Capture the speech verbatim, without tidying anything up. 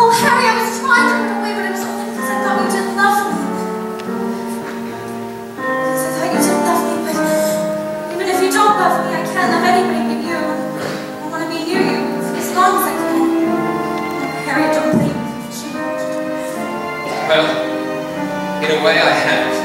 Oh, Harry, I was trying to run away, but it was only because I thought you didn't love me. Because I thought you didn't love me, but even if you don't love me, I can't love anybody but you. I want to be near you for as long as I can. Oh, Harry, don't blame me. Well, in a way I have.